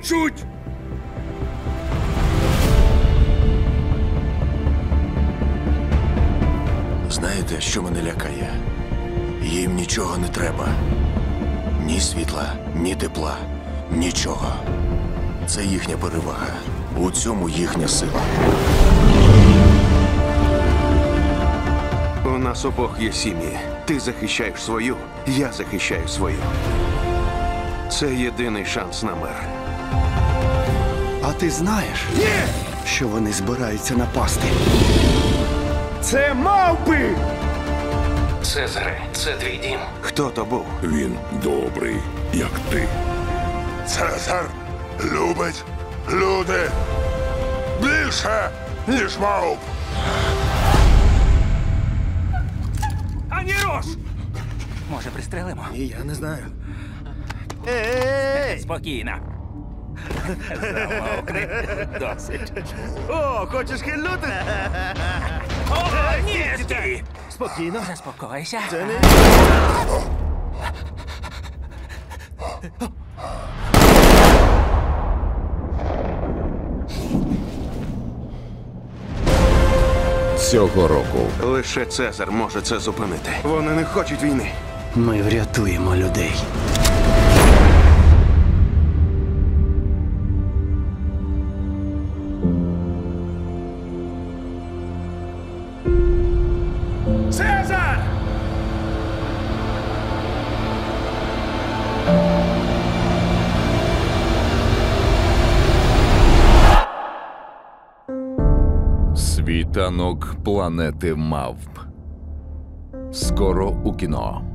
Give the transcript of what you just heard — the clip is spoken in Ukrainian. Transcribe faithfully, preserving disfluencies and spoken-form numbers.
хочуть! Знаєте, що мене лякає? Їм нічого не треба. Ні світла, ні тепла, нічого. Це їхня перевага. У цьому їхня сила. У нас обох є сім'ї. Ти захищаєш свою, я захищаю свою. Це єдиний шанс на мир. А ти знаєш, Ні! що вони збираються напасти? Це мавпи! Цезаре, це твій дім. Хто то був? Він добрий, як ти. Цезар любить люди більше, ніж мавп. Ані руш! Може, пристрелимо? І я не знаю. Спокійно. Замовкни. Досить. О, хочеш хильнути? О, ні, стій! Спокійно. Заспокойся. Це не... Цього року Лише Цезар може це зупинити. Вони не хочуть війни. Ми врятуємо людей. Цезар! світанок планети мавп. Скоро у кіно.